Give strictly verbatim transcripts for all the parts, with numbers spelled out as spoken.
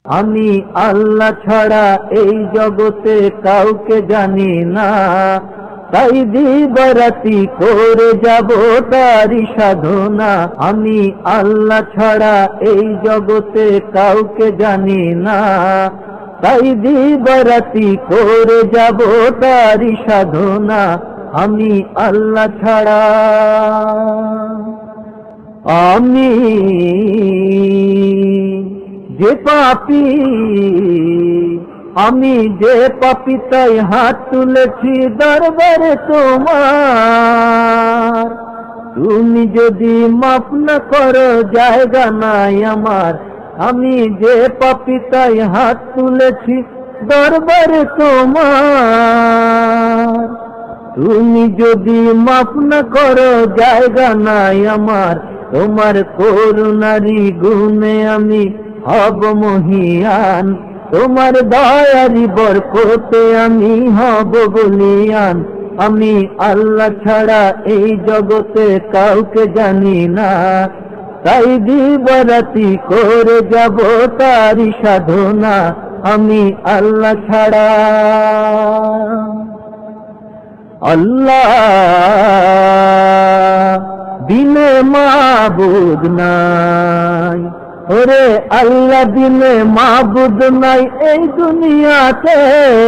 আমি আল্লাহ ছাড়া এই জগতে কাউকে জানি না, তাই দিবারাতি করে যাব তারি সাধনা। আমি আল্লাহ ছাড়া এই জগতে কাউকে জানি না, তাই দিবারাতি করে যাব তারি সাধনা। আমি আল্লাহ ছাড়া আমি যে পাপী, আমি যে পাপী তাই হাত তুলেছি দরবারে তোমার। তুমি যদি মাফ না করো জায়গা নাই আমার। আমি যে পাপী তাই হাত তুলেছি দরবারে তোমার। তুমি যদি মাফ না করো জায়গা নাই আমার। তোমার করুণারি গুণে আমি হব মহিয়ান, তোমার দয়ারি বরকতে আমি হব বলিয়ান। আমি আল্লাহ ছাড়া এই জগতে কাউকে জানি না, তাই দিবারাতি করে যাব তারি সাধনা। আমি আল্লাহ ছাড়া আল্লাহ বিনে মাবুদ নাই, ওরে আল্লাহ বিনে মাবুদ নাই এই দুনিয়াতে।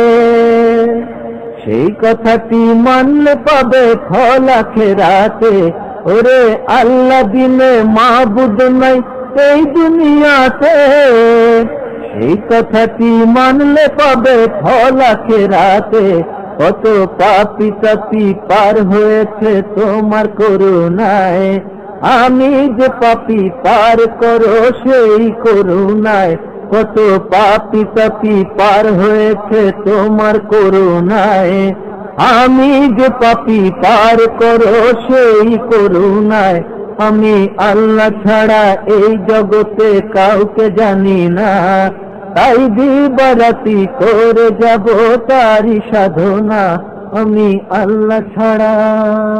সেই কথাটি মানলে পাবে ফল আখিরাতে। ওরে আল্লাহ বিনে মাবুদ নাই এই দুনিয়াতে। সেই কথাটি মানলে পাবে ফল আখিরাতে। কত পাপী তাপী পার হয়েছে তোমার করুণায়। আমি যে পাপী পার করো সেই করুণায়। কত পাপী তাপী পার হয়েছে তোমার করুণায়। আমি যে পাপী পার করো সেই করুণায়। আমি আল্লাহ ছাড়া এই জগতে কাউকে জানি না, তাই দিবারাতি করে যাব তারি সাধনা। আমি আল্লাহ ছাড়া